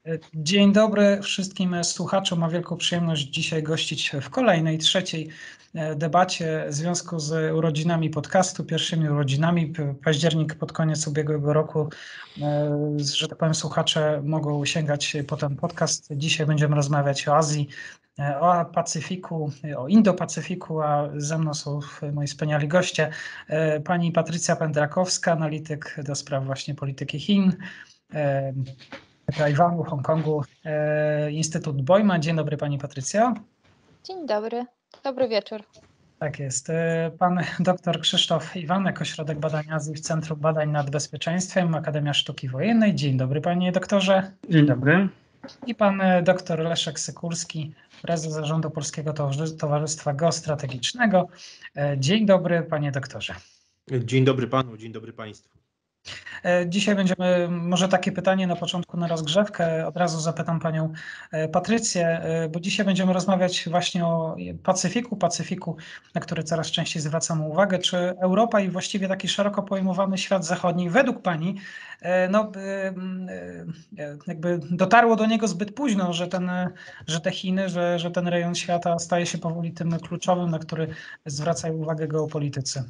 Dzień dobry wszystkim słuchaczom. Mam wielką przyjemność dzisiaj gościć w kolejnej, trzeciej debacie w związku z urodzinami podcastu, pierwszymi urodzinami. Październik pod koniec ubiegłego roku, że tak powiem, słuchacze mogą sięgać po ten podcast. Dzisiaj będziemy rozmawiać o Azji, o Pacyfiku, o Indo-Pacyfiku, a ze mną są moi wspaniali goście. Pani Patrycja Pędrakowska, analityk do spraw właśnie polityki Chin, Tajwanu, Hongkongu, Instytut Bojma. Dzień dobry Pani Patrycjo. Dzień dobry, dobry wieczór. Tak jest. Pan dr Krzysztof Iwanek, Ośrodek Badań Azji w Centrum Badań nad Bezpieczeństwem, Akademia Sztuki Wojennej. Dzień dobry Panie doktorze. Dzień dobry. I pan dr Leszek Sykulski, prezes Zarządu Polskiego Towarzystwa Geostrategicznego. Dzień dobry Panie doktorze. Dzień dobry Panu, dzień dobry Państwu. Dzisiaj będziemy, może takie pytanie na początku na rozgrzewkę, od razu zapytam Panią Patrycję, bo dzisiaj będziemy rozmawiać właśnie o Pacyfiku, na który coraz częściej zwracamy uwagę. Czy Europa i właściwie taki szeroko pojmowany świat zachodni według Pani jakby dotarło do niego zbyt późno, że te Chiny, że ten rejon świata staje się powoli tym kluczowym, na który zwracają uwagę geopolitycy?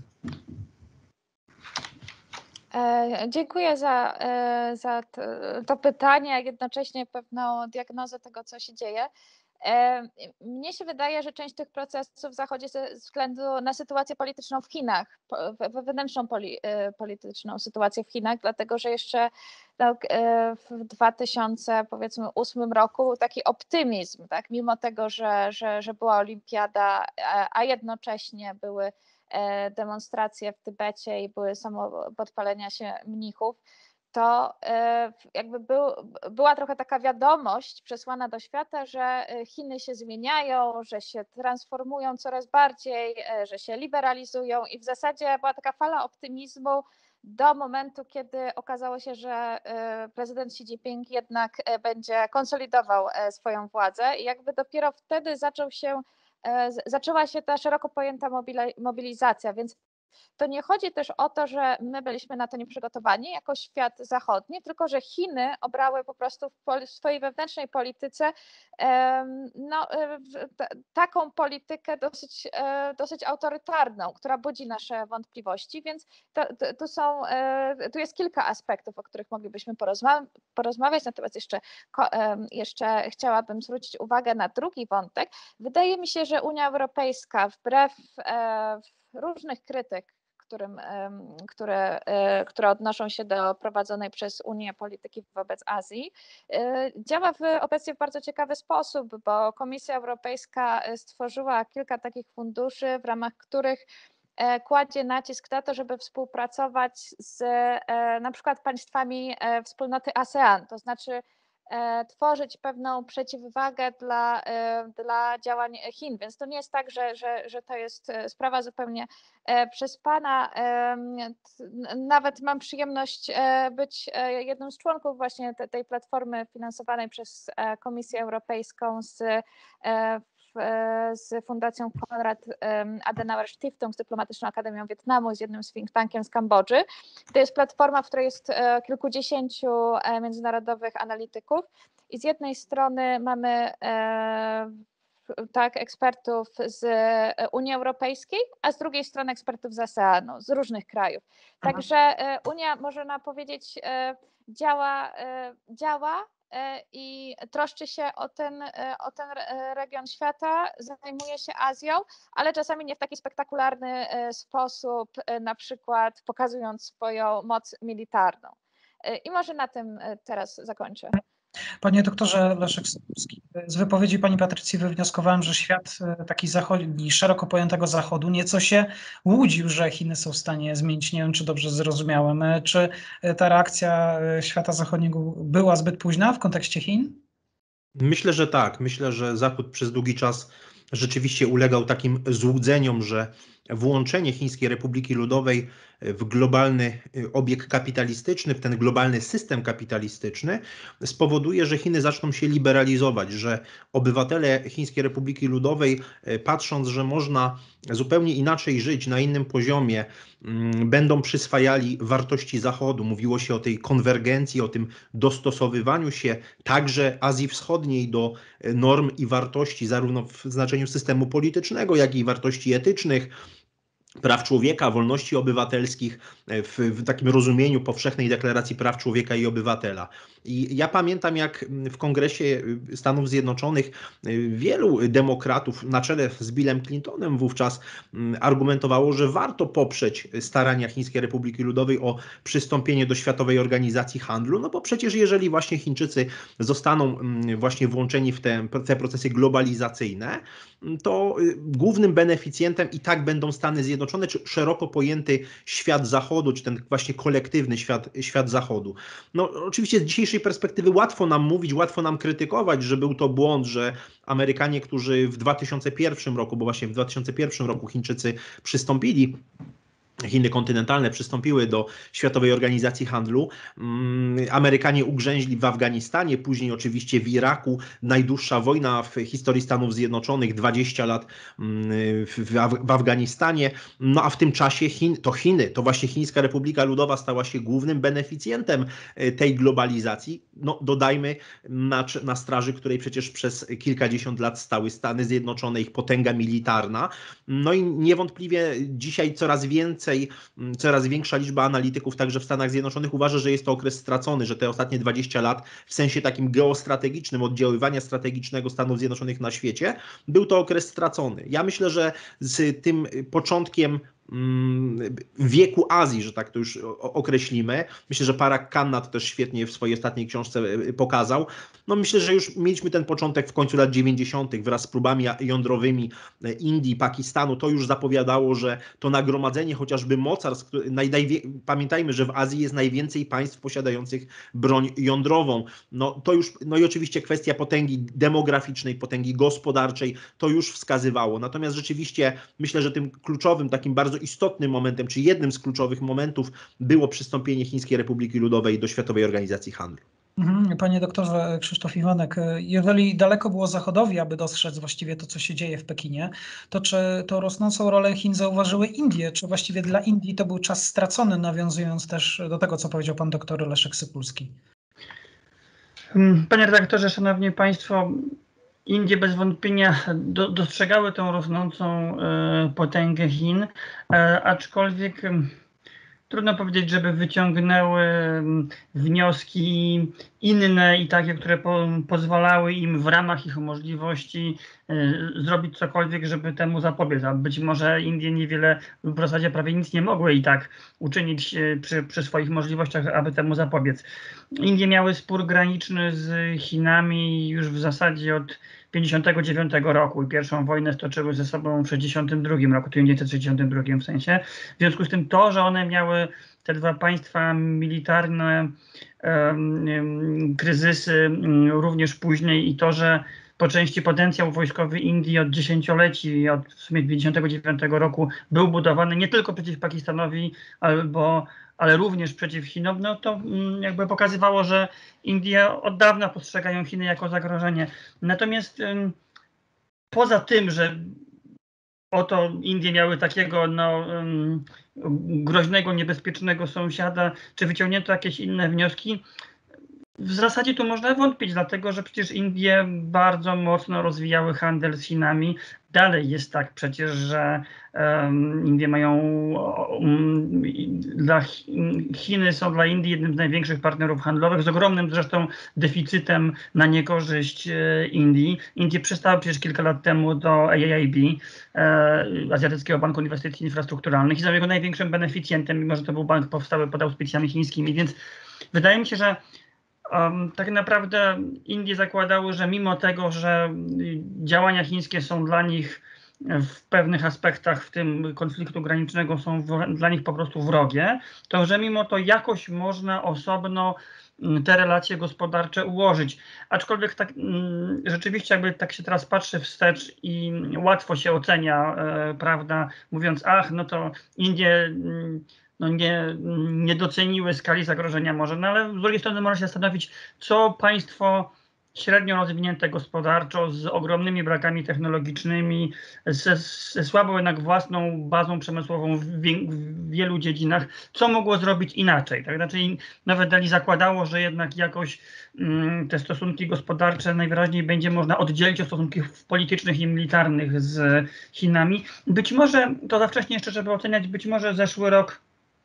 Dziękuję za to pytanie, a jednocześnie pewną diagnozę tego, co się dzieje. Mnie się wydaje, że część tych procesów zachodzi ze względu na sytuację polityczną w Chinach, wewnętrzną polityczną sytuację w Chinach, dlatego że jeszcze w 2008 roku był taki optymizm, tak? Mimo tego, że była olimpiada, a jednocześnie były demonstracje w Tybecie i były samopodpalenia się mnichów, to jakby była trochę taka wiadomość przesłana do świata, że Chiny się zmieniają, że się transformują coraz bardziej, że się liberalizują i w zasadzie była taka fala optymizmu do momentu, kiedy okazało się, że prezydent Xi Jinping jednak będzie konsolidował swoją władzę i jakby dopiero wtedy zaczęła się ta szeroko pojęta mobilizacja, więc to nie chodzi też o to, że my byliśmy na to nieprzygotowani jako świat zachodni, tylko że Chiny obrały po prostu w swojej wewnętrznej polityce taką politykę dosyć autorytarną, która budzi nasze wątpliwości, więc tu jest kilka aspektów, o których moglibyśmy porozmawiać, natomiast jeszcze chciałabym zwrócić uwagę na drugi wątek. Wydaje mi się, że Unia Europejska wbrew różnych krytyk, które odnoszą się do prowadzonej przez Unię polityki wobec Azji, działa obecnie w bardzo ciekawy sposób, bo Komisja Europejska stworzyła kilka takich funduszy, w ramach których kładzie nacisk na to, żeby współpracować z na przykład państwami wspólnoty ASEAN, to znaczy tworzyć pewną przeciwwagę dla działań Chin, więc to nie jest tak, że to jest sprawa zupełnie przespana. Nawet mam przyjemność być jednym z członków właśnie tej platformy finansowanej przez Komisję Europejską z Fundacją Konrad Adenauer Stiftung, z Dyplomatyczną Akademią Wietnamu, z jednym z think tankiem z Kambodży. To jest platforma, w której jest kilkudziesięciu międzynarodowych analityków i z jednej strony mamy ekspertów z Unii Europejskiej, a z drugiej strony ekspertów z ASEANu, z różnych krajów. Także Unia, można powiedzieć, działa i troszczy się o ten region świata, zajmuje się Azją, ale czasami nie w taki spektakularny sposób, na przykład pokazując swoją moc militarną. I może na tym teraz zakończę. Panie doktorze Leszek Sykulski, z wypowiedzi pani Patrycji wywnioskowałem, że świat taki zachodni, szeroko pojętego Zachodu nieco się łudził, że Chiny są w stanie zmienić. Nie wiem, czy dobrze zrozumiałem. Czy ta reakcja świata zachodniego była zbyt późna w kontekście Chin? Myślę, że tak. Myślę, że Zachód przez długi czas rzeczywiście ulegał takim złudzeniom, że włączenie Chińskiej Republiki Ludowej w globalny obieg kapitalistyczny, w ten globalny system kapitalistyczny spowoduje, że Chiny zaczną się liberalizować, że obywatele Chińskiej Republiki Ludowej, patrząc, że można zupełnie inaczej żyć na innym poziomie, będą przyswajali wartości Zachodu. Mówiło się o tej konwergencji, o tym dostosowywaniu się także Azji Wschodniej do norm i wartości, zarówno w znaczeniu systemu politycznego, jak i wartości etycznych, praw człowieka, wolności obywatelskich w takim rozumieniu powszechnej deklaracji praw człowieka i obywatela. I ja pamiętam, jak w Kongresie Stanów Zjednoczonych wielu demokratów na czele z Billem Clintonem wówczas argumentowało, że warto poprzeć starania Chińskiej Republiki Ludowej o przystąpienie do Światowej Organizacji Handlu, no bo przecież jeżeli właśnie Chińczycy zostaną właśnie włączeni w te procesy globalizacyjne, to głównym beneficjentem i tak będą Stany Zjednoczone, czy szeroko pojęty świat Zachodu, czy ten właśnie kolektywny świat Zachodu. No oczywiście z dzisiejszej perspektywy łatwo nam mówić, łatwo nam krytykować, że był to błąd, że Amerykanie, którzy w 2001 roku, bo właśnie w 2001 roku Chińczycy przystąpili, Chiny kontynentalne przystąpiły do Światowej Organizacji Handlu. Amerykanie ugrzęźli w Afganistanie, później oczywiście w Iraku. Najdłuższa wojna w historii Stanów Zjednoczonych, 20 lat w Afganistanie. No a w tym czasie Chiny, to właśnie Chińska Republika Ludowa stała się głównym beneficjentem tej globalizacji. No dodajmy na straży, której przecież przez kilkadziesiąt lat stały Stany Zjednoczone, ich potęga militarna. No i niewątpliwie dzisiaj coraz większa liczba analityków także w Stanach Zjednoczonych uważa, że jest to okres stracony, że te ostatnie 20 lat w sensie takim geostrategicznym, oddziaływania strategicznego Stanów Zjednoczonych na świecie, był to okres stracony. Ja myślę, że z tym początkiem wieku Azji, że tak to już określimy. Myślę, że Parag Khanna to też świetnie w swojej ostatniej książce pokazał. No myślę, że już mieliśmy ten początek w końcu lat 90. wraz z próbami jądrowymi Indii, Pakistanu. To już zapowiadało, że to nagromadzenie chociażby mocarstw, pamiętajmy, że w Azji jest najwięcej państw posiadających broń jądrową. No i oczywiście kwestia potęgi demograficznej, potęgi gospodarczej, to już wskazywało. Natomiast rzeczywiście myślę, że tym kluczowym, takim bardzo istotnym momentem, czy jednym z kluczowych momentów było przystąpienie Chińskiej Republiki Ludowej do Światowej Organizacji Handlu. Panie doktorze Krzysztof Iwanek, jeżeli daleko było Zachodowi, aby dostrzec właściwie to, co się dzieje w Pekinie, to czy tą rosnącą rolę Chin zauważyły Indie? Czy właściwie dla Indii to był czas stracony, nawiązując też do tego, co powiedział pan doktor Leszek Sypulski? Panie redaktorze, szanowni państwo, Indie bez wątpienia dostrzegały tą rosnącą potęgę Chin, aczkolwiek trudno powiedzieć, żeby wyciągnęły wnioski inne i takie, które pozwalały im w ramach ich możliwości zrobić cokolwiek, żeby temu zapobiec. A być może Indie niewiele, w zasadzie prawie nic nie mogły i tak uczynić przy swoich możliwościach, aby temu zapobiec. Indie miały spór graniczny z Chinami już w zasadzie od 1959 roku i pierwszą wojnę stoczyły ze sobą w 1962 roku, 1962 w sensie. W związku z tym to, że one miały te dwa państwa militarne kryzysy również później i to, że po części potencjał wojskowy Indii od dziesięcioleci, od w sumie 1959 roku był budowany nie tylko przeciw Pakistanowi, ale również przeciw Chinom, no to jakby pokazywało, że Indie od dawna postrzegają Chiny jako zagrożenie. Natomiast poza tym, że oto Indie miały takiego groźnego, niebezpiecznego sąsiada, czy wyciągnięto jakieś inne wnioski? W zasadzie tu można wątpić, dlatego że przecież Indie bardzo mocno rozwijały handel z Chinami. Dalej jest tak przecież, że Indie mają, Chiny są dla Indii jednym z największych partnerów handlowych, z ogromnym zresztą deficytem na niekorzyść Indii. Indie przystały przecież kilka lat temu do AIIB, Azjatyckiego Banku Inwestycji Infrastrukturalnych, i są jego największym beneficjentem, mimo że to był bank powstały pod auspicjami chińskimi, więc wydaje mi się, że tak naprawdę Indie zakładały, że mimo tego, że działania chińskie są dla nich w pewnych aspektach, w tym konfliktu granicznego, są dla nich po prostu wrogie, to że mimo to jakoś można osobno te relacje gospodarcze ułożyć. Aczkolwiek tak, rzeczywiście jakby tak się teraz patrzy wstecz i łatwo się ocenia, prawda, mówiąc, no to Indie no nie doceniły skali zagrożenia może, no ale z drugiej strony można się zastanowić, co państwo średnio rozwinięte gospodarczo, z ogromnymi brakami technologicznymi, ze słabą jednak własną bazą przemysłową w wielu dziedzinach, co mogło zrobić inaczej. Tak? Znaczy nawet Dali zakładało, że jednak jakoś te stosunki gospodarcze najwyraźniej będzie można oddzielić od stosunków politycznych i militarnych z Chinami. Być może, to za wcześnie jeszcze, żeby oceniać, być może zeszły rok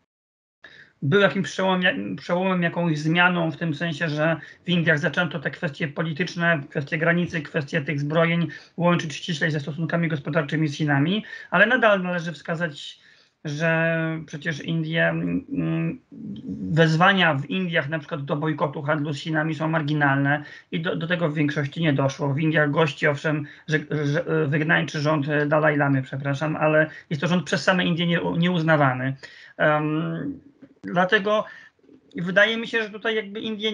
był jakimś przełomem, jakąś zmianą w tym sensie, że w Indiach zaczęto te kwestie polityczne, kwestie granicy, kwestie tych zbrojeń łączyć ściślej ze stosunkami gospodarczymi z Chinami, ale nadal należy wskazać, że przecież Indie, wezwania w Indiach na przykład do bojkotu handlu z Chinami są marginalne i do tego w większości nie doszło. W Indiach gości owszem wygnańczy rząd Dalaj Lamy, przepraszam, ale jest to rząd przez same Indie nieuznawany. Dlatego wydaje mi się, że tutaj jakby Indie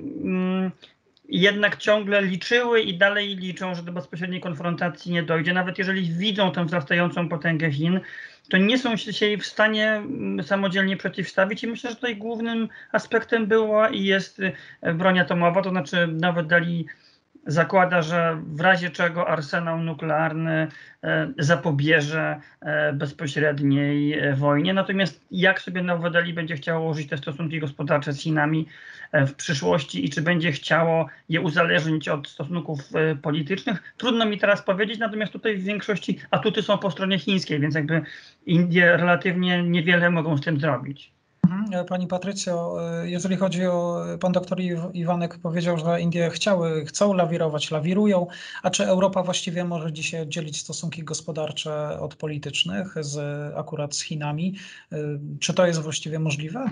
jednak ciągle liczyły i dalej liczą, że do bezpośredniej konfrontacji nie dojdzie. Nawet jeżeli widzą tę wzrastającą potęgę Chin, to nie są się jej w stanie samodzielnie przeciwstawić i myślę, że tutaj głównym aspektem była i jest broń atomowa, to znaczy nawet Dali zakłada, że w razie czego arsenał nuklearny zapobieże bezpośredniej wojnie. Natomiast jak sobie Nowe Delhi będzie chciało ułożyć te stosunki gospodarcze z Chinami w przyszłości i czy będzie chciało je uzależnić od stosunków politycznych, trudno mi teraz powiedzieć, natomiast tutaj w większości atuty są po stronie chińskiej, więc jakby Indie relatywnie niewiele mogą z tym zrobić. Pani Patrycjo, jeżeli chodzi o, pan doktor Iwanek powiedział, że Indie chcą lawirować, lawirują, a czy Europa właściwie może dzisiaj oddzielić stosunki gospodarcze od politycznych akurat z Chinami? Czy to jest właściwie możliwe?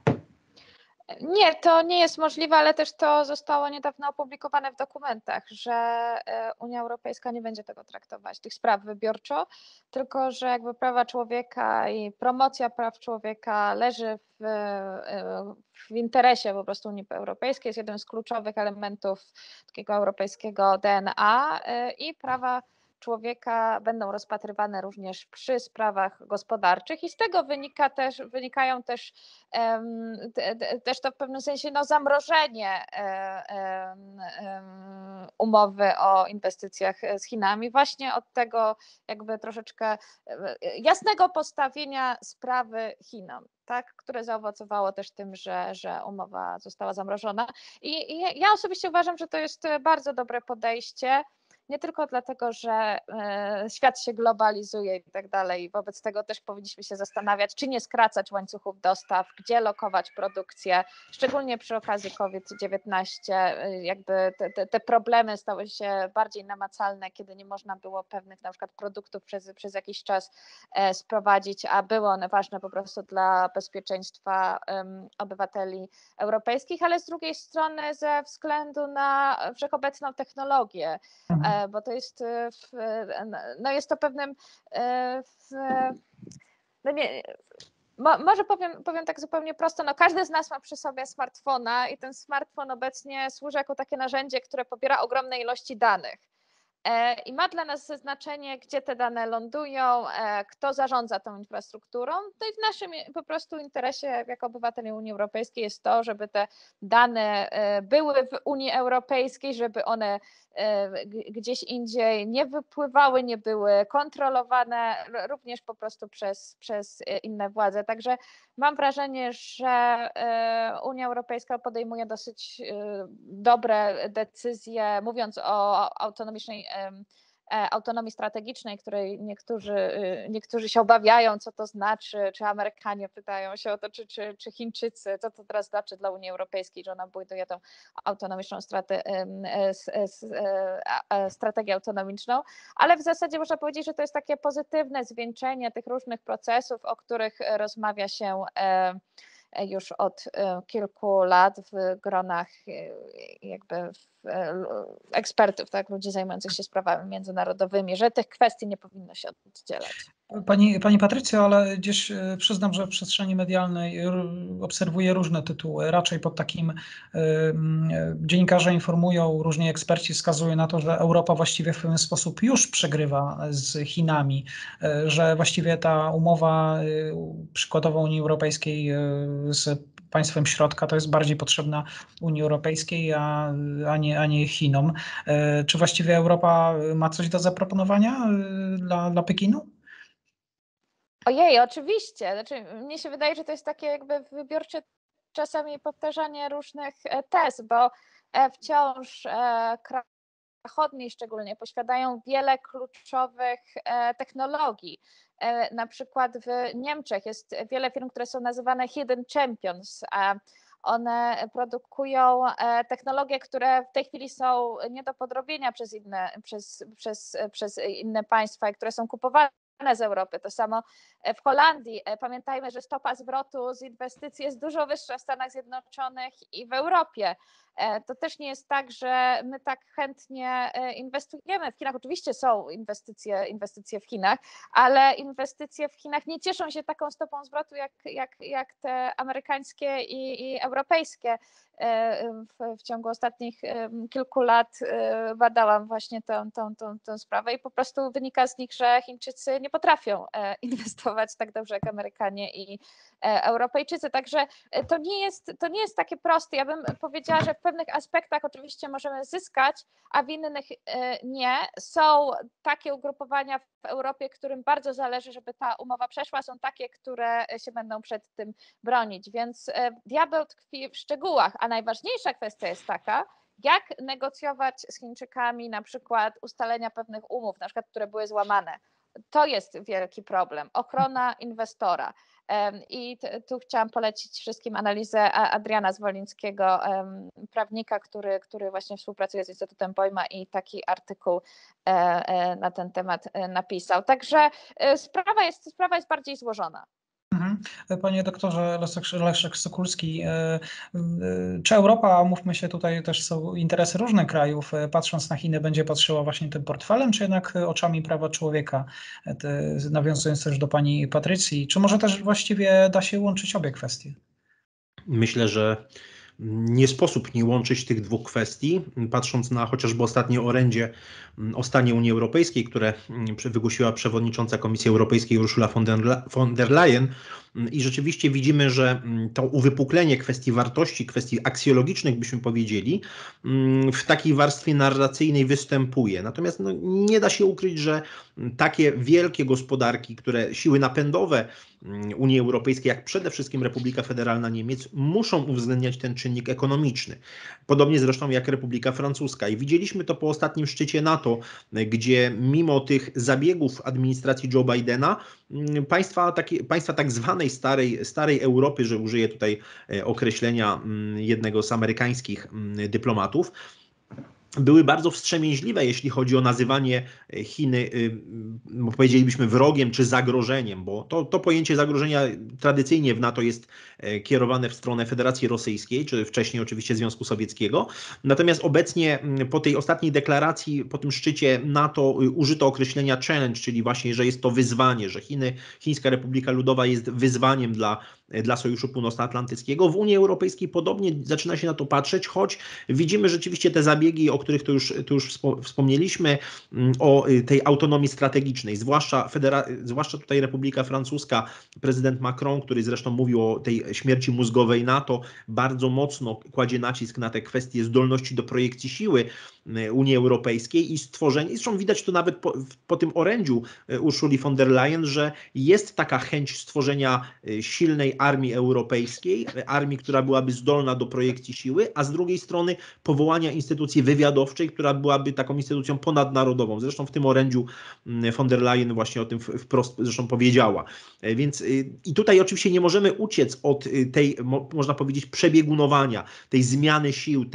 Nie, to nie jest możliwe, ale też to zostało niedawno opublikowane w dokumentach, że Unia Europejska nie będzie tego traktować, tych spraw wybiorczo, tylko że jakby prawa człowieka i promocja praw człowieka leży w interesie po prostu Unii Europejskiej, jest jednym z kluczowych elementów takiego europejskiego DNA i prawa człowieka będą rozpatrywane również przy sprawach gospodarczych i z tego wynikają też to w pewnym sensie zamrożenie umowy o inwestycjach z Chinami właśnie od tego jakby troszeczkę jasnego postawienia sprawy Chinom, tak, które zaowocowało też tym, że umowa została zamrożona. I ja osobiście uważam, że to jest bardzo dobre podejście. Nie tylko dlatego, że świat się globalizuje i tak dalej, wobec tego też powinniśmy się zastanawiać, czy nie skracać łańcuchów dostaw, gdzie lokować produkcję, szczególnie przy okazji COVID-19, jakby te problemy stały się bardziej namacalne, kiedy nie można było pewnych na przykład produktów przez jakiś czas sprowadzić, a były one ważne po prostu dla bezpieczeństwa obywateli europejskich, ale z drugiej strony ze względu na wszechobecną technologię, bo to jest, jest to pewnym, może powiem tak zupełnie prosto, każdy z nas ma przy sobie smartfona i ten smartfon obecnie służy jako takie narzędzie, które pobiera ogromne ilości danych. I ma dla nas znaczenie, gdzie te dane lądują, kto zarządza tą infrastrukturą. No i w naszym po prostu interesie jako obywateli Unii Europejskiej jest to, żeby te dane były w Unii Europejskiej, żeby one gdzieś indziej nie wypływały, nie były kontrolowane również po prostu przez inne władze. Także mam wrażenie, że Unia Europejska podejmuje dosyć dobre decyzje, mówiąc o autonomii strategicznej, której niektórzy się obawiają, co to znaczy, czy Amerykanie pytają się o to, czy Chińczycy, co to teraz znaczy dla Unii Europejskiej, że ona buduje tą autonomiczną strategię autonomiczną, ale w zasadzie można powiedzieć, że to jest takie pozytywne zwieńczenie tych różnych procesów, o których rozmawia się już od kilku lat w gronach jakby ekspertów, tak, ludzi zajmujących się sprawami międzynarodowymi, że tych kwestii nie powinno się oddzielać. Pani Patrycjo, ale gdzieś przyznam, że w przestrzeni medialnej obserwuję różne tytuły. Raczej pod takim dziennikarze informują, różni eksperci wskazują na to, że Europa właściwie w pewien sposób już przegrywa z Chinami, że właściwie ta umowa przykładowo Unii Europejskiej z państwem środka to jest bardziej potrzebna Unii Europejskiej, a nie Chinom. Czy właściwie Europa ma coś do zaproponowania dla Pekinu? Ojej, oczywiście. Znaczy, mnie się wydaje, że to jest takie jakby wybiórcze czasami powtarzanie różnych tez, bo wciąż kraje zachodnie szczególnie posiadają wiele kluczowych technologii. Na przykład w Niemczech jest wiele firm, które są nazywane hidden champions. One produkują technologie, które w tej chwili są nie do podrobienia przez inne państwa i które są kupowane z Europy. To samo w Holandii. Pamiętajmy, że stopa zwrotu z inwestycji jest dużo wyższa w Stanach Zjednoczonych i w Europie. To też nie jest tak, że my tak chętnie inwestujemy w Chinach. Oczywiście są inwestycje w Chinach, ale inwestycje w Chinach nie cieszą się taką stopą zwrotu jak te amerykańskie i europejskie. W ciągu ostatnich kilku lat badałam właśnie tę sprawę i po prostu wynika z nich, że Chińczycy nie potrafią inwestować tak dobrze jak Amerykanie i Europejczycy. Także to nie jest takie proste. Ja bym powiedziała, że w pewnych aspektach oczywiście możemy zyskać, a w innych nie. Są takie ugrupowania w Europie, którym bardzo zależy, żeby ta umowa przeszła. Są takie, które się będą przed tym bronić. Więc diabeł tkwi w szczegółach, a najważniejsza kwestia jest taka, jak negocjować z Chińczykami na przykład ustalenia pewnych umów, na przykład, które były złamane. To jest wielki problem. Ochrona inwestora. I tu chciałam polecić wszystkim analizę Adriana Zwolińskiego, prawnika, który właśnie współpracuje z Instytutem Bojma i taki artykuł na ten temat napisał. Także sprawa jest bardziej złożona. Panie doktorze Leszek Sokulski, czy Europa, mówmy się, tutaj też są interesy różnych krajów, patrząc na Chiny, będzie patrzyła właśnie tym portfelem, czy jednak oczami prawa człowieka, nawiązując też do pani Patrycji, czy może też właściwie da się łączyć obie kwestie? Myślę, że nie sposób nie łączyć tych dwóch kwestii, patrząc na chociażby ostatnie orędzie o stanie Unii Europejskiej, które wygłosiła przewodnicząca Komisji Europejskiej Ursula von der Leyen. I rzeczywiście widzimy, że to uwypuklenie kwestii wartości, kwestii aksjologicznych, byśmy powiedzieli, w takiej warstwie narracyjnej występuje. Natomiast nie da się ukryć, że takie wielkie gospodarki, siły napędowe Unii Europejskiej, jak przede wszystkim Republika Federalna Niemiec, muszą uwzględniać ten czynnik ekonomiczny. Podobnie zresztą jak Republika Francuska. I widzieliśmy to po ostatnim szczycie NATO, gdzie mimo tych zabiegów administracji Joe Bidena, państwa tak zwanej starej Europy, że użyję tutaj określenia jednego z amerykańskich dyplomatów, były bardzo wstrzemięźliwe, jeśli chodzi o nazywanie Chiny, powiedzielibyśmy, wrogiem czy zagrożeniem, bo to pojęcie zagrożenia tradycyjnie w NATO jest kierowane w stronę Federacji Rosyjskiej, czy wcześniej oczywiście Związku Sowieckiego. Natomiast obecnie po tej ostatniej deklaracji, po tym szczycie NATO użyto określenia challenge, czyli właśnie, że jest to wyzwanie, że Chińska Republika Ludowa jest wyzwaniem dla Sojuszu Północnoatlantyckiego. W Unii Europejskiej podobnie zaczyna się na to patrzeć, choć widzimy rzeczywiście te zabiegi, o których tu już wspomnieliśmy, o tej autonomii strategicznej, zwłaszcza tutaj Republika Francuska, prezydent Macron, który zresztą mówił o tej śmierci mózgowej NATO, bardzo mocno kładzie nacisk na te kwestie zdolności do projekcji siły Unii Europejskiej i stworzenie, zresztą widać to nawet po tym orędziu Ursuli von der Leyen, że jest taka chęć stworzenia silnej armii europejskiej, armii, która byłaby zdolna do projekcji siły, a z drugiej strony powołania instytucji wywiadowczej, która byłaby taką instytucją ponadnarodową. Zresztą w tym orędziu von der Leyen właśnie o tym wprost zresztą powiedziała. Więc i tutaj oczywiście nie możemy uciec od tej, można powiedzieć, przebiegunowania, tej zmiany sił,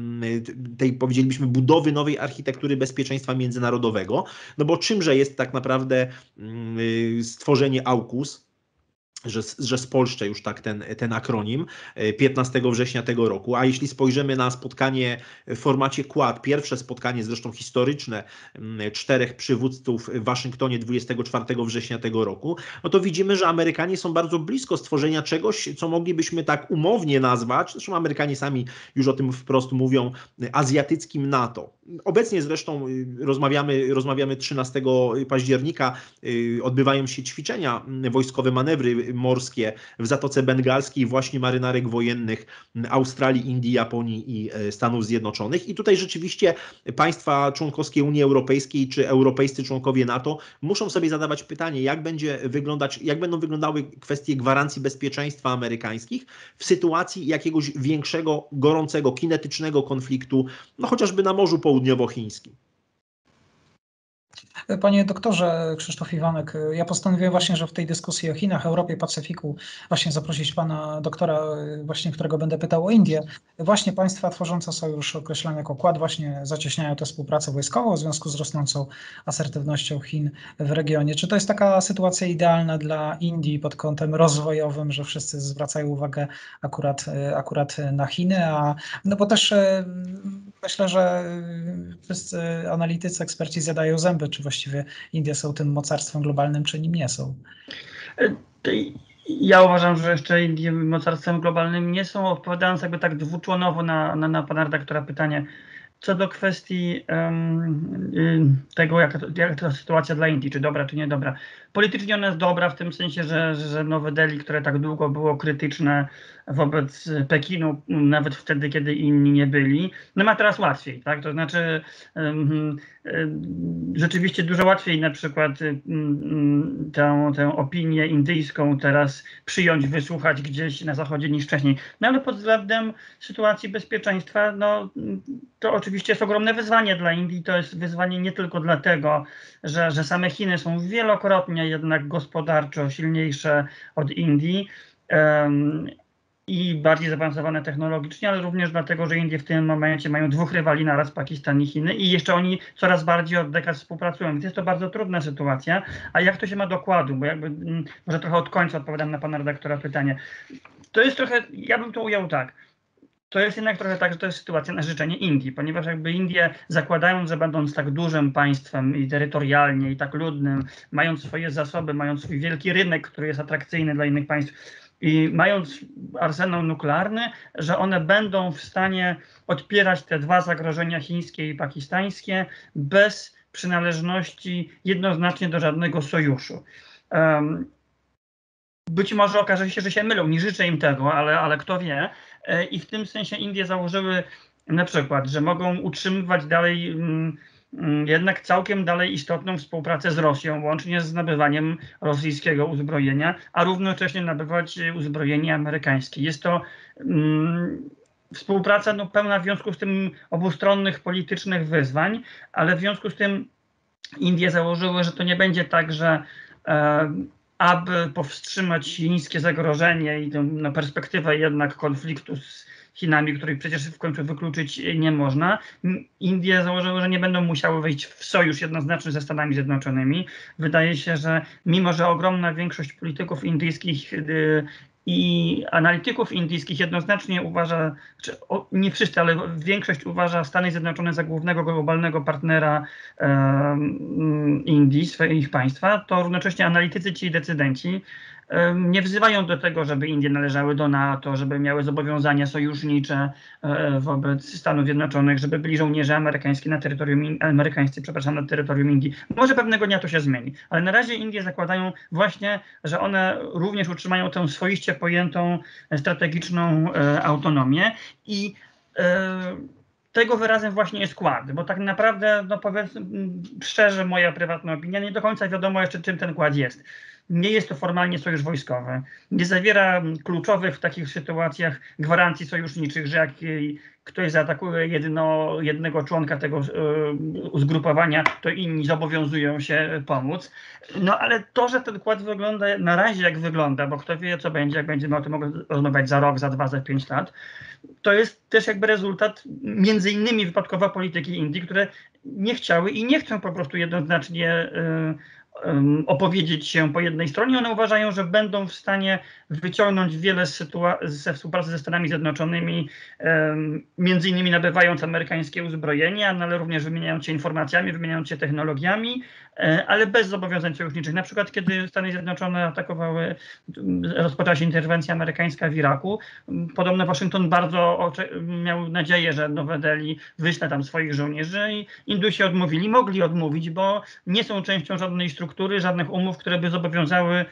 tej powiedzielibyśmy budowy nowej architektury bezpieczeństwa międzynarodowego, no bo czymże jest tak naprawdę stworzenie AUKUS? że spolszczę już tak ten akronim, 15 września tego roku. A jeśli spojrzymy na spotkanie w formacie Quad, pierwsze spotkanie zresztą historyczne 4 przywódców w Waszyngtonie 24 września tego roku, no to widzimy, że Amerykanie są bardzo blisko stworzenia czegoś, co moglibyśmy tak umownie nazwać, zresztą Amerykanie sami już o tym wprost mówią, azjatyckim NATO. Obecnie zresztą rozmawiamy 13 października, odbywają się ćwiczenia wojskowe, manewry morskie w Zatoce Bengalskiej właśnie marynarek wojennych Australii, Indii, Japonii i Stanów Zjednoczonych. I tutaj rzeczywiście państwa członkowskie Unii Europejskiej czy europejscy członkowie NATO muszą sobie zadawać pytanie, jak będą wyglądały kwestie gwarancji bezpieczeństwa amerykańskich w sytuacji jakiegoś większego, gorącego, kinetycznego konfliktu, no chociażby na Morzu Południowochińskim. Panie doktorze Krzysztof Iwanek, ja postanowiłem właśnie, że w tej dyskusji o Chinach, Europie, Pacyfiku właśnie zaprosić pana doktora, właśnie którego będę pytał o Indię. Właśnie państwa tworzące sojusz określane jako Quad właśnie zacieśniają tę współpracę wojskową w związku z rosnącą asertywnością Chin w regionie. Czy to jest taka sytuacja idealna dla Indii pod kątem rozwojowym, że wszyscy zwracają uwagę akurat na Chiny, no bo też myślę, że wszyscy analitycy, eksperci zjadają zęby, czy właściwie Indie są tym mocarstwem globalnym, czy nim nie są. Ja uważam, że jeszcze Indie mocarstwem globalnym nie są, odpowiadając jakby tak dwuczłonowo na pana redaktora pytanie. Co do kwestii tego, jak ta sytuacja dla Indii, czy dobra, czy niedobra. Politycznie ona jest dobra w tym sensie, że Nowe Delhi, które tak długo było krytyczne wobec Pekinu, nawet wtedy, kiedy inni nie byli, no ma teraz łatwiej, tak? To znaczy rzeczywiście dużo łatwiej na przykład tę opinię indyjską teraz przyjąć, wysłuchać gdzieś na zachodzie niż wcześniej. No ale pod względem sytuacji bezpieczeństwa, no to oczywiście jest ogromne wyzwanie dla Indii. To jest wyzwanie nie tylko dlatego, że same Chiny są wielokrotnie jednak gospodarczo silniejsze od Indii i bardziej zaawansowane technologicznie, ale również dlatego, że Indie w tym momencie mają dwóch rywali naraz, Pakistan i Chiny, i jeszcze oni coraz bardziej od dekad współpracują. Więc jest to bardzo trudna sytuacja. A jak to się ma do Quadu? Bo jakby może trochę od końca odpowiadam na pana redaktora pytanie. To jest trochę, ja bym to ujął tak. To jest jednak trochę tak, że to jest sytuacja na życzenie Indii, ponieważ jakby Indie, zakładając, że będąc tak dużym państwem i terytorialnie i tak ludnym, mając swoje zasoby, mając swój wielki rynek, który jest atrakcyjny dla innych państw i mając arsenał nuklearny, że one będą w stanie odpierać te dwa zagrożenia chińskie i pakistańskie bez przynależności jednoznacznie do żadnego sojuszu. Być może okaże się, że się mylą, nie życzę im tego, ale kto wie. I w tym sensie Indie założyły na przykład, że mogą utrzymywać dalej jednak całkiem dalej istotną współpracę z Rosją, łącznie z nabywaniem rosyjskiego uzbrojenia, a równocześnie nabywać uzbrojenie amerykańskie. Jest to współpraca pełna w związku z tym obustronnych politycznych wyzwań, ale w związku z tym Indie założyły, że to nie będzie tak, że aby powstrzymać chińskie zagrożenie i tę perspektywę jednak konfliktu z Chinami, których przecież w końcu wykluczyć nie można, Indie założyły, że nie będą musiały wejść w sojusz jednoznaczny ze Stanami Zjednoczonymi. Wydaje się, że mimo, że ogromna większość polityków indyjskich i analityków indyjskich jednoznacznie uważa, nie wszyscy, ale większość uważa Stany Zjednoczone za głównego globalnego partnera Indii, ich państwa, to równocześnie analitycy ci i decydenci nie wzywają do tego, żeby Indie należały do NATO, żeby miały zobowiązania sojusznicze wobec Stanów Zjednoczonych, żeby byli żołnierze amerykańscy na terytorium Indii. Może pewnego dnia to się zmieni, ale na razie Indie zakładają właśnie, że one również utrzymają tę swoiście pojętą strategiczną autonomię i tego wyrazem właśnie jest Quad, bo tak naprawdę, no powiedzmy szczerze, moja prywatna opinia, nie do końca wiadomo jeszcze, czym ten Quad jest. Nie jest to formalnie sojusz wojskowy. Nie zawiera kluczowych w takich sytuacjach gwarancji sojuszniczych, że jak ktoś zaatakuje jednego członka tego zgrupowania, to inni zobowiązują się pomóc. No ale to, że ten Quad wygląda na razie jak wygląda, bo kto wie co będzie, jak będziemy o tym mogli rozmawiać za rok, za 2, za 5 lat, to jest też jakby rezultat między innymi wypadkowa polityki Indii, które nie chciały i nie chcą po prostu jednoznacznie opowiedzieć się po jednej stronie. One uważają, że będą w stanie wyciągnąć wiele ze współpracy ze Stanami Zjednoczonymi, między innymi nabywając amerykańskie uzbrojenie, ale również wymieniając się informacjami, wymieniając się technologiami, ale bez zobowiązań sojuszniczych. Na przykład, kiedy Stany Zjednoczone atakowały, rozpoczęła się interwencja amerykańska w Iraku, podobno Waszyngton bardzo miał nadzieję, że Nowe Delhi wyśle tam swoich żołnierzy i Indusi odmówili, mogli odmówić, bo nie są częścią żadnej struktury, żadnych umów, które by zobowiązały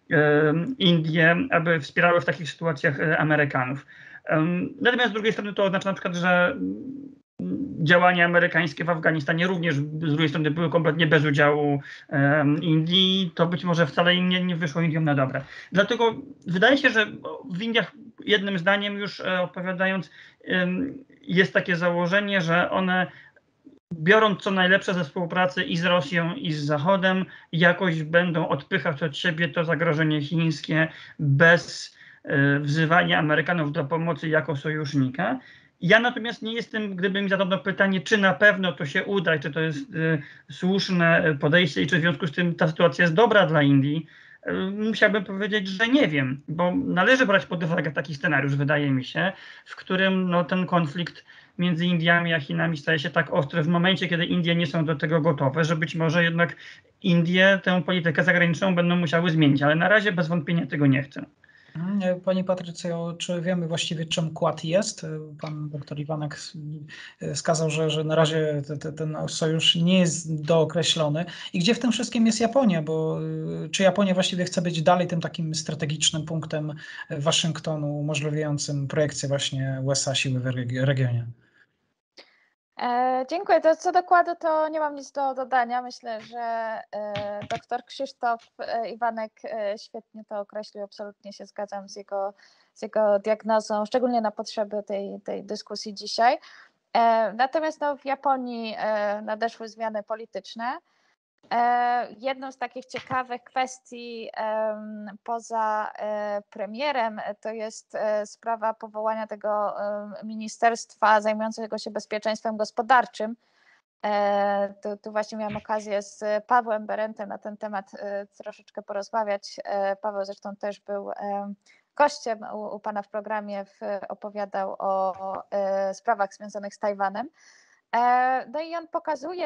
Indie, aby wspierały w takich sytuacjach Amerykanów. Natomiast z drugiej strony to oznacza na przykład, że działania amerykańskie w Afganistanie również z drugiej strony były kompletnie bez udziału Indii. To być może wcale im nie wyszło Indiom na dobre. Dlatego wydaje się, że w Indiach, jednym zdaniem już odpowiadając, jest takie założenie, że one, biorąc co najlepsze ze współpracy i z Rosją, i z Zachodem, jakoś będą odpychać od siebie to zagrożenie chińskie bez wzywania Amerykanów do pomocy jako sojusznika. Ja natomiast nie jestem, gdyby mi zadano pytanie, czy na pewno to się uda, czy to jest słuszne podejście i czy w związku z tym ta sytuacja jest dobra dla Indii, musiałbym powiedzieć, że nie wiem, bo należy brać pod uwagę taki scenariusz, wydaje mi się, w którym ten konflikt między Indiami a Chinami staje się tak ostry w momencie, kiedy Indie nie są do tego gotowe, że być może jednak Indie tę politykę zagraniczną będą musiały zmienić, ale na razie bez wątpienia tego nie chcę. Pani Patrycjo, czy wiemy właściwie, czym Quad jest? Pan doktor Iwanek wskazał, że na razie ten sojusz nie jest dookreślony. I gdzie w tym wszystkim jest Japonia? Bo czy Japonia właściwie chce być dalej tym takim strategicznym punktem Waszyngtonu, umożliwiającym projekcję właśnie USA siły w regionie? Dziękuję. To co do Quadu, to nie mam nic do dodania. Myślę, że dr Krzysztof Iwanek świetnie to określił. Absolutnie się zgadzam z jego diagnozą, szczególnie na potrzeby tej dyskusji dzisiaj. Natomiast w Japonii nadeszły zmiany polityczne. Jedną z takich ciekawych kwestii poza premierem to jest sprawa powołania tego ministerstwa zajmującego się bezpieczeństwem gospodarczym. Tu właśnie miałam okazję z Pawłem Berentem na ten temat troszeczkę porozmawiać. Paweł zresztą też był gościem u pana w programie, opowiadał o sprawach związanych z Tajwanem. No i on pokazuje,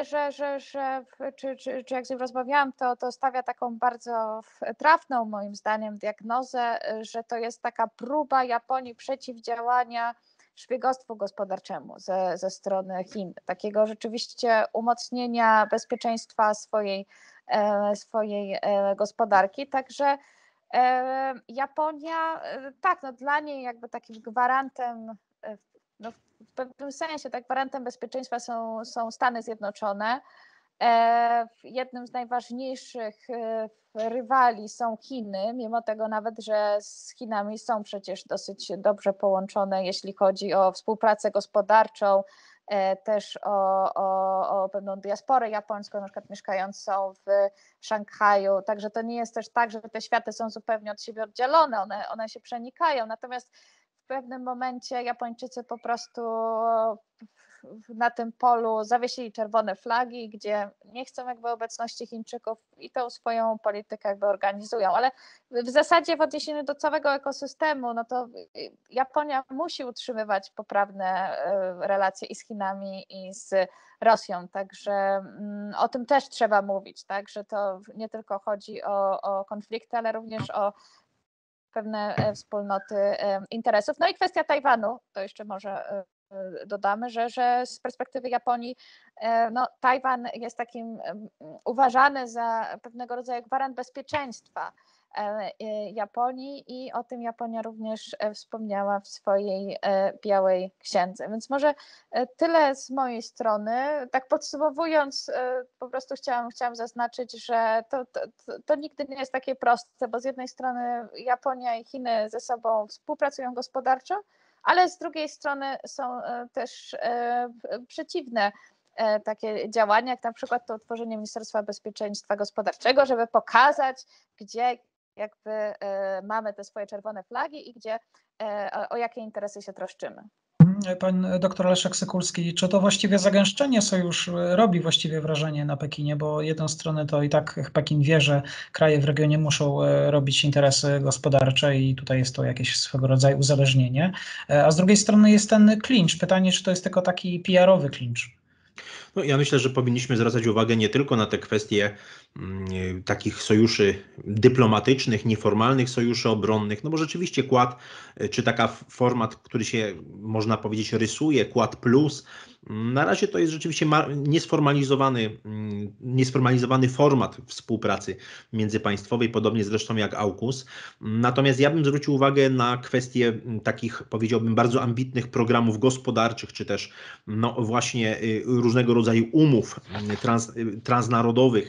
czy jak z nim rozmawiałam, to stawia taką bardzo trafną moim zdaniem diagnozę, że to jest taka próba Japonii przeciwdziałania szpiegostwu gospodarczemu ze strony Chin, takiego rzeczywiście umocnienia bezpieczeństwa swojej gospodarki, także Japonia, tak, dla niej jakby takim gwarantem, w pewnym sensie tak gwarantem bezpieczeństwa są Stany Zjednoczone. Jednym z najważniejszych rywali są Chiny, mimo tego nawet, że z Chinami są przecież dosyć dobrze połączone, jeśli chodzi o współpracę gospodarczą, też o pewną diasporę japońską, na przykład mieszkającą w Szanghaju, także to nie jest też tak, że te światy są zupełnie od siebie oddzielone, one się przenikają, natomiast w pewnym momencie Japończycy po prostu na tym polu zawiesili czerwone flagi, gdzie nie chcą jakby obecności Chińczyków i tą swoją politykę jakby organizują, ale w zasadzie w odniesieniu do całego ekosystemu, to Japonia musi utrzymywać poprawne relacje i z Chinami, i z Rosją, także o tym też trzeba mówić, tak, że to nie tylko chodzi o konflikty, ale również o pewne wspólnoty interesów. No i kwestia Tajwanu, to jeszcze może dodamy, że z perspektywy Japonii Tajwan jest takim uważany za pewnego rodzaju gwarant bezpieczeństwa Japonii i o tym Japonia również wspomniała w swojej Białej Księdze. Więc może tyle z mojej strony. Tak podsumowując, po prostu chciałam zaznaczyć, że to nigdy nie jest takie proste, bo z jednej strony Japonia i Chiny ze sobą współpracują gospodarczo, ale z drugiej strony są też przeciwne takie działania, jak na przykład to utworzenie Ministerstwa Bezpieczeństwa Gospodarczego, żeby pokazać, gdzie jakby mamy te swoje czerwone flagi i gdzie o jakie interesy się troszczymy. pan doktor Leszek Sykulski, czy to właściwie zagęszczenie sojuszu robi właściwie wrażenie na Pekinie, bo jedną stronę to i tak Pekin wie, że kraje w regionie muszą robić interesy gospodarcze i tutaj jest to jakieś swego rodzaju uzależnienie, a z drugiej strony jest ten klincz. Pytanie, czy to jest tylko taki PR-owy klincz? No, ja myślę, że powinniśmy zwracać uwagę nie tylko na te kwestie takich sojuszy dyplomatycznych, nieformalnych sojuszy obronnych, no bo rzeczywiście Quad, czy taka format, który się, można powiedzieć, rysuje, Quad Plus, na razie to jest rzeczywiście niesformalizowany format współpracy międzypaństwowej, podobnie zresztą jak AUKUS. Natomiast ja bym zwrócił uwagę na kwestie takich, powiedziałbym, bardzo ambitnych programów gospodarczych, czy też no właśnie różnego rodzaju umów transnarodowych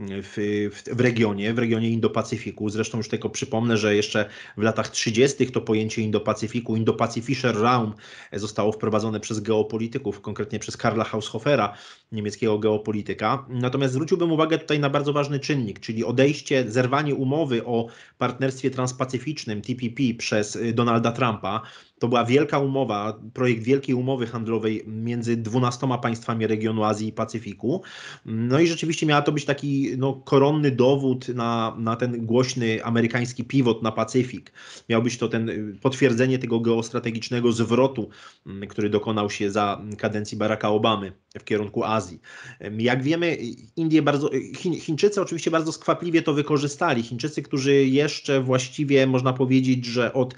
w regionie Indo-Pacyfiku. Zresztą już tylko przypomnę, że jeszcze w latach 30. to pojęcie Indo-Pacyfiku, Indo-Pacificher Raum, zostało wprowadzone przez geopolityków, konkretnie przez Karla Haushofera, niemieckiego geopolityka. Natomiast zwróciłbym uwagę tutaj na bardzo ważny czynnik, czyli zerwanie umowy o partnerstwie transpacyficznym TPP przez Donalda Trumpa. To była wielka umowa, projekt wielkiej umowy handlowej między 12 państwami regionu Azji i Pacyfiku. No i rzeczywiście miała to być taki koronny dowód na ten głośny amerykański pivot na Pacyfik. Miał być to potwierdzenie tego geostrategicznego zwrotu, który dokonał się za kadencji Baracka Obamy w kierunku Azji. Jak wiemy, Chińczycy oczywiście bardzo skwapliwie to wykorzystali. Chińczycy, którzy jeszcze właściwie można powiedzieć, że od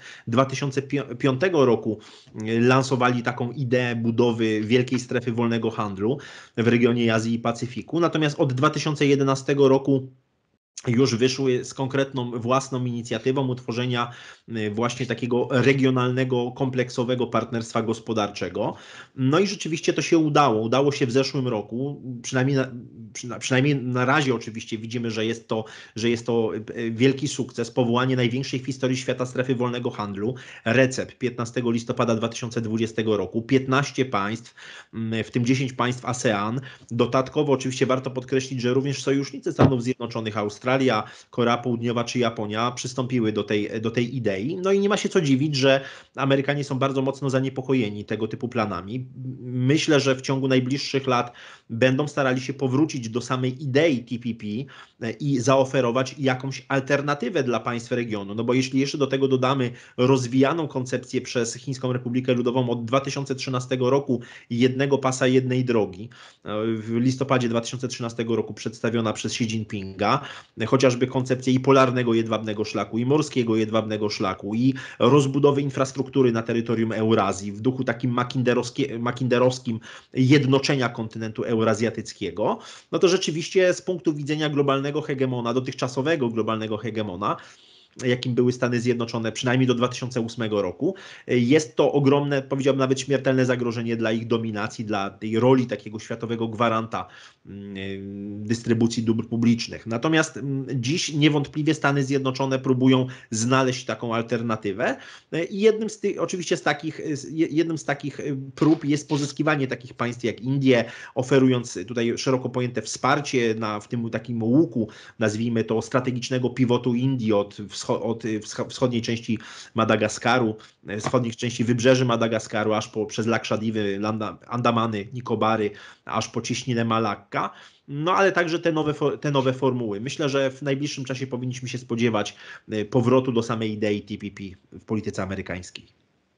2005 roku lansowali taką ideę budowy wielkiej strefy wolnego handlu w regionie Azji i Pacyfiku. Natomiast od 2011 roku już wyszły z konkretną własną inicjatywą utworzenia właśnie takiego regionalnego, kompleksowego partnerstwa gospodarczego. No i rzeczywiście to się udało. Udało się w zeszłym roku, przynajmniej na razie oczywiście widzimy, że jest to wielki sukces, powołanie największej w historii świata strefy wolnego handlu, RCEP 15 listopada 2020 roku, 15 państw, w tym 10 państw ASEAN. Dodatkowo oczywiście warto podkreślić, że również sojusznicy Stanów Zjednoczonych, Australia, Korea Południowa czy Japonia przystąpiły do tej idei. No i nie ma się co dziwić, że Amerykanie są bardzo mocno zaniepokojeni tego typu planami. Myślę, że w ciągu najbliższych lat będą starali się powrócić do samej idei TPP i zaoferować jakąś alternatywę dla państw regionu. No bo jeśli jeszcze do tego dodamy rozwijaną koncepcję przez Chińską Republikę Ludową od 2013 roku jednego pasa, jednej drogi, w listopadzie 2013 roku przedstawiona przez Xi Jinpinga, chociażby koncepcję i polarnego jedwabnego szlaku, i morskiego jedwabnego szlaku, i rozbudowy infrastruktury na terytorium Eurazji w duchu takim makinderowskim jednoczenia kontynentu eurazjatyckiego, no to rzeczywiście z punktu widzenia globalnego hegemona, dotychczasowego globalnego hegemona, jakim były Stany Zjednoczone, przynajmniej do 2008 roku. Jest to ogromne, powiedziałbym nawet śmiertelne zagrożenie dla ich dominacji, dla tej roli takiego światowego gwaranta dystrybucji dóbr publicznych. Natomiast dziś niewątpliwie Stany Zjednoczone próbują znaleźć taką alternatywę i jednym z takich prób jest pozyskiwanie takich państw jak Indie, oferując tutaj szeroko pojęte wsparcie w tym takim łuku, nazwijmy to, strategicznego pivotu Indii od wschodniej części Madagaskaru, wschodnich części wybrzeży Madagaskaru, aż przez Lakshadivy, Andamany, Nikobary, aż po cieśninę Malakka. No ale także te nowe formuły. Myślę, że w najbliższym czasie powinniśmy się spodziewać powrotu do samej idei TPP w polityce amerykańskiej.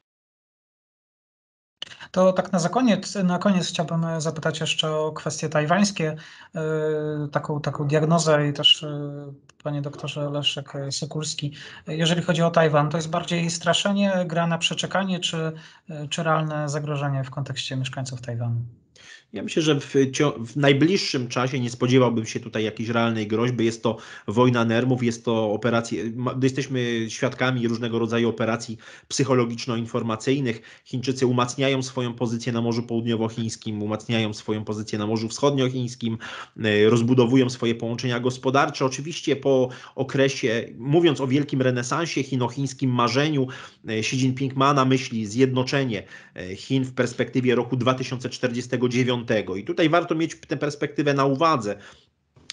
To tak na koniec chciałbym zapytać jeszcze o kwestie tajwańskie, taką diagnozę i też panie doktorze Leszek Sykulski. Jeżeli chodzi o Tajwan, to jest bardziej straszenie, gra na przeczekanie, czy realne zagrożenie w kontekście mieszkańców Tajwanu? Ja myślę, że w najbliższym czasie nie spodziewałbym się tutaj jakiejś realnej groźby. Jest to wojna nerwów, jest to operacje, jesteśmy świadkami różnego rodzaju operacji psychologiczno-informacyjnych. Chińczycy umacniają swoją pozycję na Morzu Południowochińskim, umacniają swoją pozycję na Morzu Wschodniochińskim, rozbudowują swoje połączenia gospodarcze. Oczywiście po okresie, mówiąc o wielkim renesansie chino-chińskim marzeniu, Xi Jinping ma na myśli zjednoczenie Chin w perspektywie roku 2049. I tutaj warto mieć tę perspektywę na uwadze.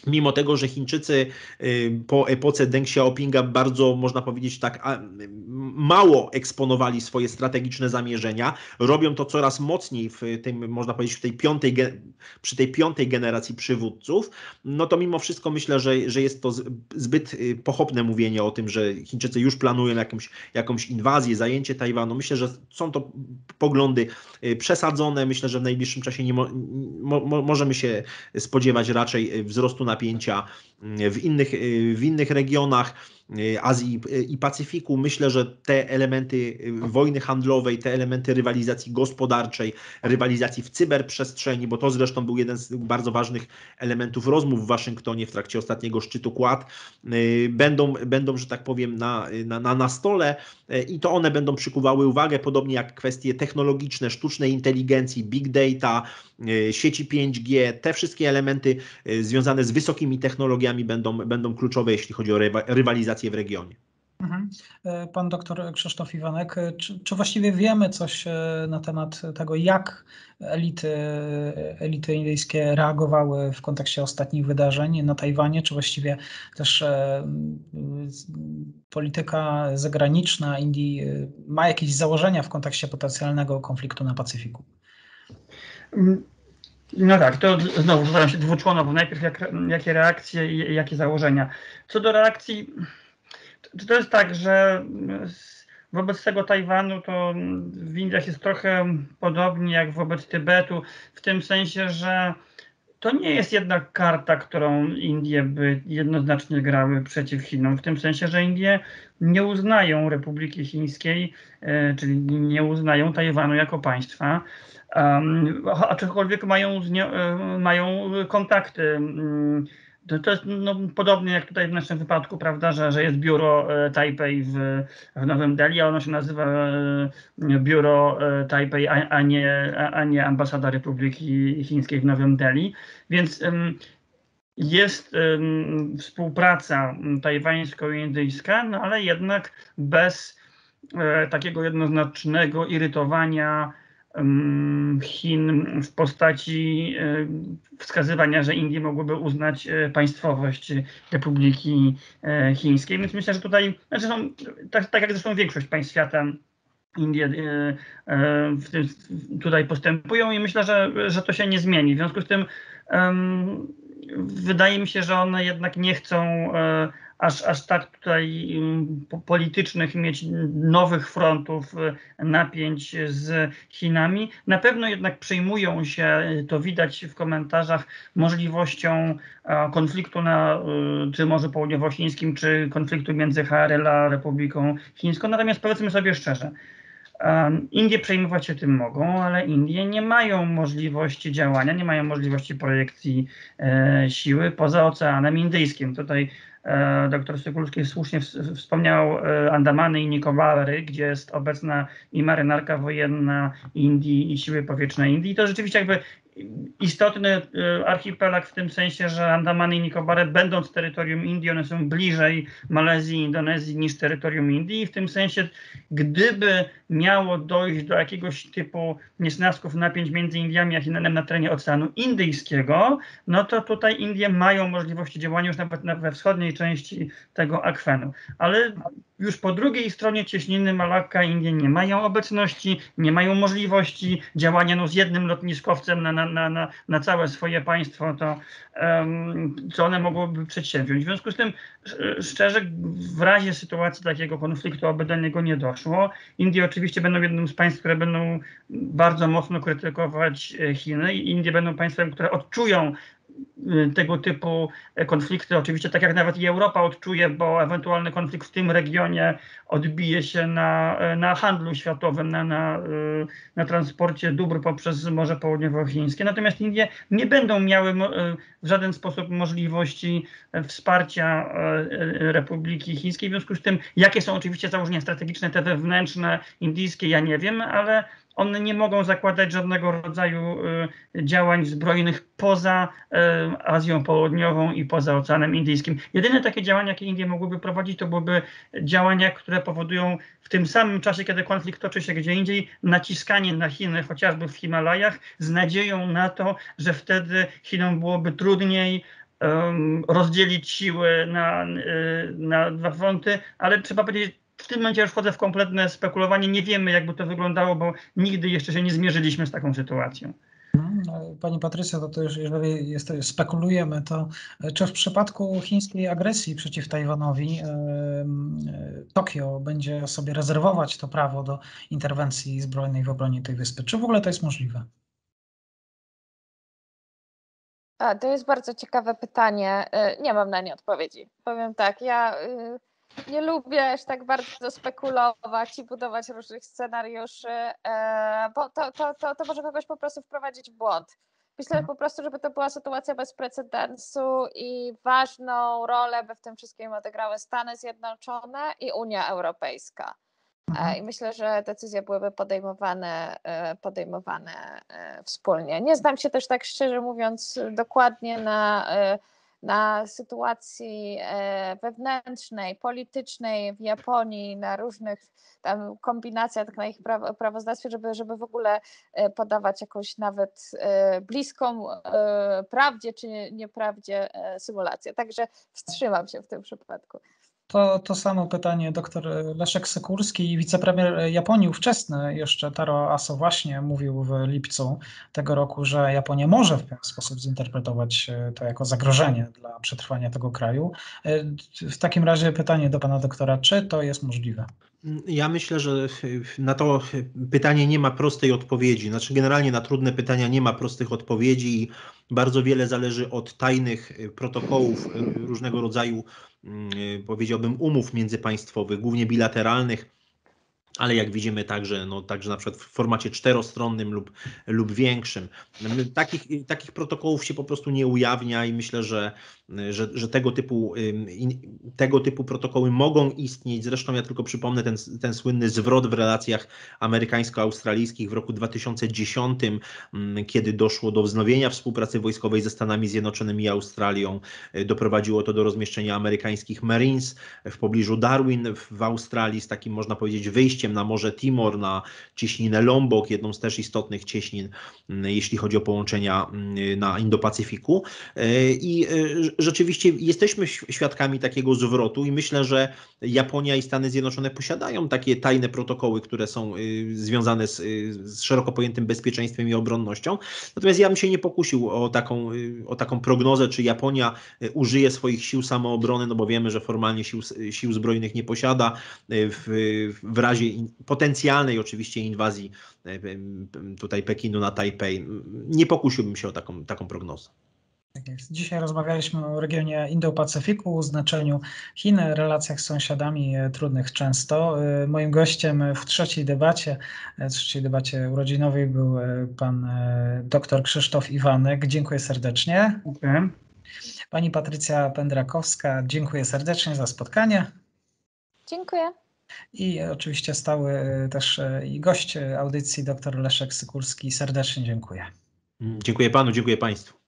Mimo tego, że Chińczycy po epoce Deng Xiaopinga bardzo, można powiedzieć tak, mało eksponowali swoje strategiczne zamierzenia, robią to coraz mocniej w tym, można powiedzieć, przy tej piątej generacji przywódców, no to mimo wszystko myślę, że jest to zbyt pochopne mówienie o tym, że Chińczycy już planują jakąś inwazję, zajęcie Tajwanu. Myślę, że są to poglądy przesadzone. Myślę, że w najbliższym czasie nie możemy się spodziewać raczej wzrostu napięcia w innych regionach Azji i Pacyfiku. Myślę, że te elementy wojny handlowej, te elementy rywalizacji gospodarczej, rywalizacji w cyberprzestrzeni, bo to zresztą był jeden z bardzo ważnych elementów rozmów w Waszyngtonie w trakcie ostatniego szczytu Quad, będą, że tak powiem, na stole i to one będą przykuwały uwagę, podobnie jak kwestie technologiczne, sztucznej inteligencji, big data, sieci 5G, te wszystkie elementy związane z wysokimi technologiami będą kluczowe, jeśli chodzi o rywalizację w regionie. Pan doktor Krzysztof Iwanek, czy właściwie wiemy coś na temat tego, jak elity indyjskie reagowały w kontekście ostatnich wydarzeń na Tajwanie, czy właściwie też polityka zagraniczna Indii ma jakieś założenia w kontekście potencjalnego konfliktu na Pacyfiku? No tak, to znowu zadam się dwuczłonowo. Najpierw jakie reakcje i jakie założenia. Co do reakcji, to jest tak, że wobec tego Tajwanu to w Indiach jest trochę podobnie jak wobec Tybetu, w tym sensie, że to nie jest jednak karta, którą Indie by jednoznacznie grały przeciw Chinom, w tym sensie, że Indie nie uznają Republiki Chińskiej, czyli nie uznają Tajwanu jako państwa, aczkolwiek mają kontakty. To jest podobnie jak tutaj w naszym wypadku, prawda, że jest biuro Tajpej w Nowym Delhi, a ono się nazywa biuro Tajpej, a nie ambasada Republiki Chińskiej w Nowym Delhi. Więc jest współpraca tajwańsko-indyjska, no ale jednak bez takiego jednoznacznego irytowania Chin w postaci wskazywania, że Indie mogłyby uznać państwowość Republiki Chińskiej. Więc myślę, że tutaj, tak jak zresztą większość państw świata, Indie tutaj postępują i myślę, że to się nie zmieni. W związku z tym wydaje mi się, że one jednak nie chcą aż tak tutaj politycznych mieć nowych frontów napięć z Chinami. Na pewno jednak przejmują się, to widać w komentarzach, możliwością konfliktu na czy Morzu Południowochińskim, czy konfliktu między HRL a Republiką Chińską. Natomiast powiedzmy sobie szczerze, Indie przejmować się tym mogą, ale Indie nie mają możliwości działania, nie mają możliwości projekcji siły poza Oceanem Indyjskim. Tutaj dr Sykulski słusznie wspomniał Andamany i Nikobary, gdzie jest obecna i marynarka wojenna Indii i siły powietrzne Indii. To rzeczywiście jakby istotny archipelag w tym sensie, że Andamany i Nikobary, będąc terytorium Indii, one są bliżej Malezji i Indonezji niż terytorium Indii. I w tym sensie, gdyby miało dojść do jakiegoś typu niesnasków, napięć między Indiami a Chinami na terenie Oceanu Indyjskiego, no to tutaj Indie mają możliwości działania już nawet we wschodniej części tego akwenu. Ale już po drugiej stronie cieśniny Malakka Indie nie mają obecności, nie mają możliwości działania z jednym lotniskowcem na całe swoje państwo, to co one mogłyby przedsięwziąć. W związku z tym, szczerze, w razie sytuacji takiego konfliktu, aby do niego nie doszło, Indie oczywiście będą jednym z państw, które będą bardzo mocno krytykować Chiny i Indie będą państwem, które odczują tego typu konflikty, oczywiście tak jak nawet i Europa odczuje, bo ewentualny konflikt w tym regionie odbije się na handlu światowym, na transporcie dóbr poprzez Morze Południowochińskie. Natomiast Indie nie będą miały w żaden sposób możliwości wsparcia Republiki Chińskiej. W związku z tym, jakie są oczywiście założenia strategiczne, te wewnętrzne, indyjskie, ja nie wiem, ale one nie mogą zakładać żadnego rodzaju działań zbrojnych poza Azją Południową i poza Oceanem Indyjskim. Jedyne takie działania, jakie Indie mogłyby prowadzić, to byłyby działania, które powodują w tym samym czasie, kiedy konflikt toczy się gdzie indziej, naciskanie na Chiny, chociażby w Himalajach, z nadzieją na to, że wtedy Chinom byłoby trudniej rozdzielić siły na dwa fronty, ale trzeba powiedzieć, w tym momencie już wchodzę w kompletne spekulowanie. Nie wiemy, jakby to wyglądało, bo nigdy jeszcze się nie zmierzyliśmy z taką sytuacją. Pani Patrycja, to już jeżeli spekulujemy, to czy w przypadku chińskiej agresji przeciw Tajwanowi Tokio będzie sobie rezerwować to prawo do interwencji zbrojnej w obronie tej wyspy? Czy w ogóle to jest możliwe? To jest bardzo ciekawe pytanie. Nie mam na nie odpowiedzi. Powiem tak, ja nie lubię aż tak bardzo spekulować i budować różnych scenariuszy, bo to może kogoś po prostu wprowadzić w błąd. Myślę po prostu, żeby to była sytuacja bez precedensu i ważną rolę by w tym wszystkim odegrały Stany Zjednoczone i Unia Europejska. I myślę, że decyzje byłyby podejmowane wspólnie. Nie znam się też tak szczerze mówiąc dokładnie na sytuacji wewnętrznej, politycznej w Japonii, na różnych tam kombinacjach na ich prawozdawstwie, żeby w ogóle podawać jakąś nawet bliską prawdzie czy nieprawdzie symulację. Także wstrzymam się w tym przypadku. To samo pytanie dr Leszek Sykulski, wicepremier Japonii ówczesny, jeszcze Taro Aso właśnie mówił w lipcu tego roku, że Japonia może w pewien sposób zinterpretować to jako zagrożenie dla przetrwania tego kraju. W takim razie pytanie do pana doktora, czy to jest możliwe? Ja myślę, że na to pytanie nie ma prostej odpowiedzi. Znaczy, generalnie na trudne pytania nie ma prostych odpowiedzi i bardzo wiele zależy od tajnych protokołów, różnego rodzaju, powiedziałbym, umów międzypaństwowych, głównie bilateralnych, ale jak widzimy także na przykład w formacie czterostronnym lub większym. Takich protokołów się po prostu nie ujawnia i myślę, że tego typu protokoły mogą istnieć. Zresztą ja tylko przypomnę ten słynny zwrot w relacjach amerykańsko-australijskich w roku 2010, kiedy doszło do wznowienia współpracy wojskowej ze Stanami Zjednoczonymi i Australią. Doprowadziło to do rozmieszczenia amerykańskich Marines w pobliżu Darwin w Australii z takim, można powiedzieć, wyjściem na Morze Timor, na cieśninę Lombok, jedną z też istotnych cieśnin, jeśli chodzi o połączenia na Indo-Pacyfiku. I rzeczywiście jesteśmy świadkami takiego zwrotu i myślę, że Japonia i Stany Zjednoczone posiadają takie tajne protokoły, które są związane z szeroko pojętym bezpieczeństwem i obronnością. Natomiast ja bym się nie pokusił o taką prognozę, czy Japonia użyje swoich sił samoobrony, no bo wiemy, że formalnie sił zbrojnych nie posiada w razie potencjalnej oczywiście inwazji tutaj Pekinu na Tajpej. Nie pokusiłbym się o taką prognozę. Tak jest. Dzisiaj rozmawialiśmy o regionie Indo-Pacyfiku, znaczeniu Chin, relacjach z sąsiadami trudnych często. Moim gościem w trzeciej debacie urodzinowej był pan dr Krzysztof Iwanek. Dziękuję serdecznie. Okay. Pani Patrycja Pendrakowska, dziękuję serdecznie za spotkanie. Dziękuję. I oczywiście stały też i gość audycji dr Leszek Sykulski. Serdecznie dziękuję. Dziękuję panu, dziękuję państwu.